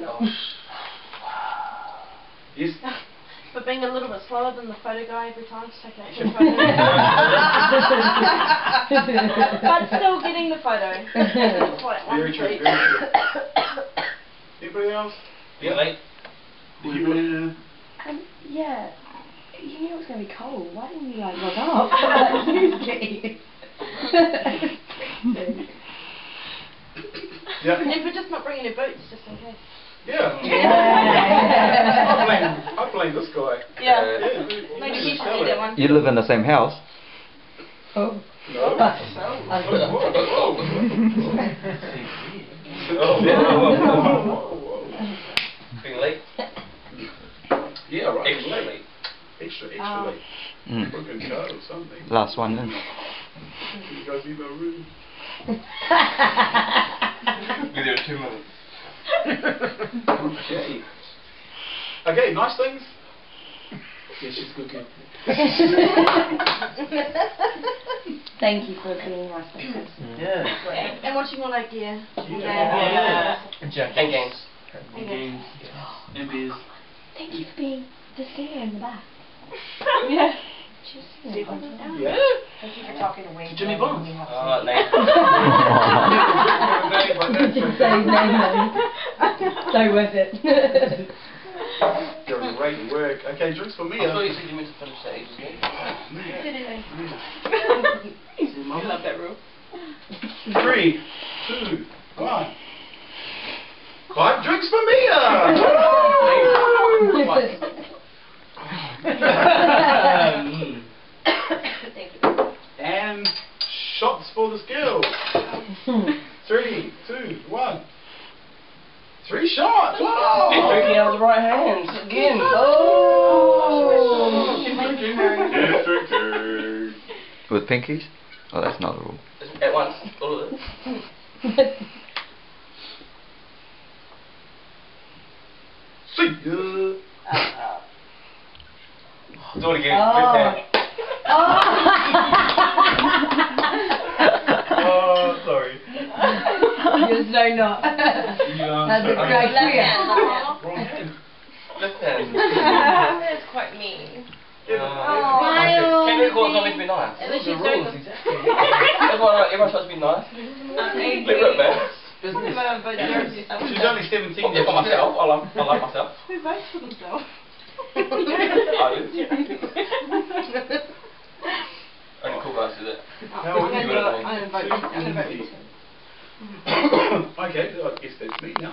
Yes. But being a little bit slower than the photo guy every time to take an actual photo. But still getting the photo. Very true, very true. Anybody else? Yeah, late. Yeah. You knew it was going to be cold. Why didn't you like look up? Like, usually. Yeah. And for just not bringing your boots, just in case. Yeah. I blame this guy. Yeah. Maybe he should do that one. You live in the same house? Oh. No. Being late? Yeah, right. Extra late. Extra late. Broken card or something. Last one then. You guys need no room. Be there in 2 minutes. Okay. Okay, nice things. Yeah, she's cooking. Thank you for being nice like this. Yeah. And watching all our gear. Yeah. And games. And games. And beers. Thank you for being the singer in the back. Yeah. She's Yeah. Thank you for talking away. Jimmy Bond. Name. You did say his name then. So worth it. Great work. Okay, drinks for me. I thought you said you meant to finish that ages ago. I love that rule. 3, 2, 1. 5 drinks for Mia! And shots for the skills. 3, 2, 1. 3 shots! Wow! And drinking out of the right hands again. Yes, drinking. With pinkies? Oh, that's not a rule. At once, all of it. See ya! Do it again. Left hand. Oh, sorry. You're so not. That's a great Left figure. hand. Left hand. That's quite mean. Smile. Can you call it not meant to be nice? At least The she's doing rules, exactly. Everyone's supposed to be nice. Leave it there. She's only 17. Yeah, for myself. I like myself. Who votes for themselves? I do. Only cool guys do that. How would you I'm going to vote. Okay, I guess that's me now.